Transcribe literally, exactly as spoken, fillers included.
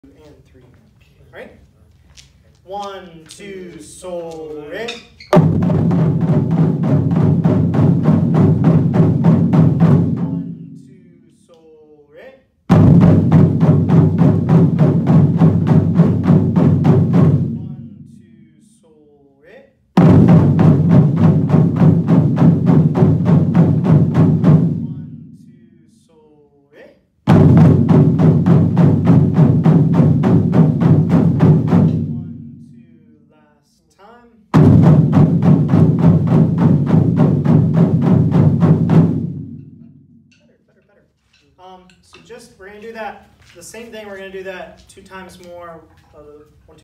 and three. All right? One, two, sol, re. One, two, sol, re. One, two, sol, re. One, two, sol, re. Time. Better, better, better. Um, so just, we're going to do that, the same thing, we're going to do that two times more, uh, one, two.